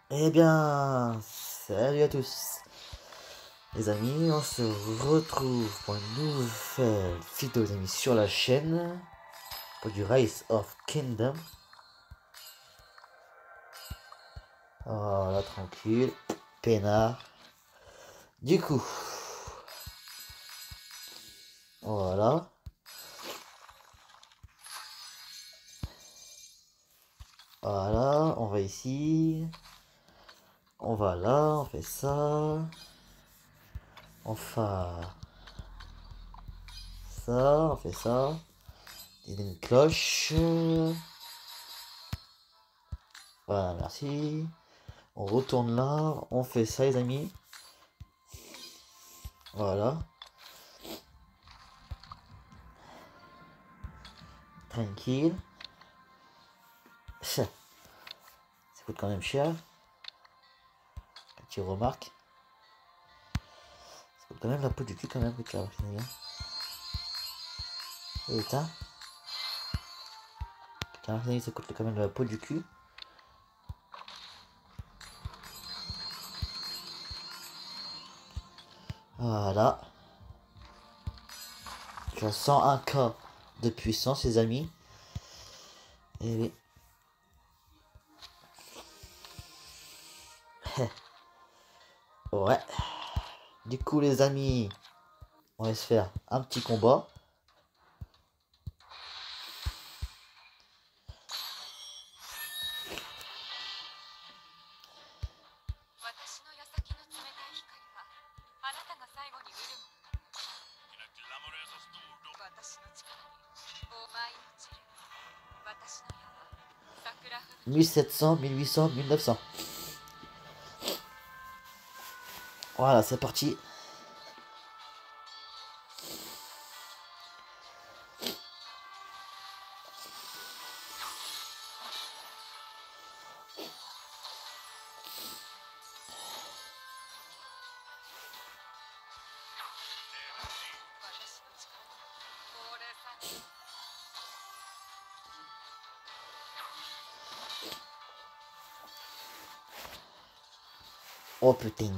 Eh bien, salut à tous. Les amis, on se retrouve pour une nouvelle vidéo les amis sur la chaîne pour du Rise of Kingdom. Voilà, tranquille, peinard. Du coup, voilà. Voilà, on va ici. On va là, on fait ça. On fait ça, on fait ça. Il y a une cloche. Voilà, merci. On retourne là, on fait ça les amis. Voilà. Tranquille. Ça coûte quand même cher. Tu remarques. Ça coûte quand même la peau du cul quand même que tu as remarqué. Et ça. Ça coûte quand même la peau du cul. Voilà. Je sens un cas de puissance les amis. Et oui. Ouais. Du coup les amis, on va se faire un petit combat. « 1700, 1800, 1900. » Voilà, c'est parti. Oh putain.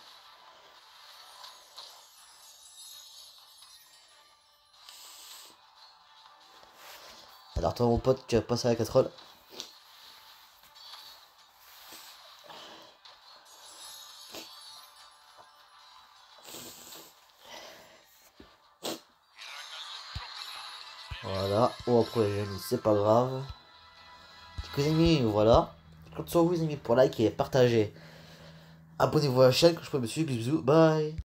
Alors toi mon pote, tu vas passer à la casserole. Voilà. Oh après j'ai mis, c'est pas grave. Du coup les amis, voilà. Je compte sur vous les amis pour liker et partager. Abonnez-vous à la chaîne, que je peux me suivre. Bisous, bye.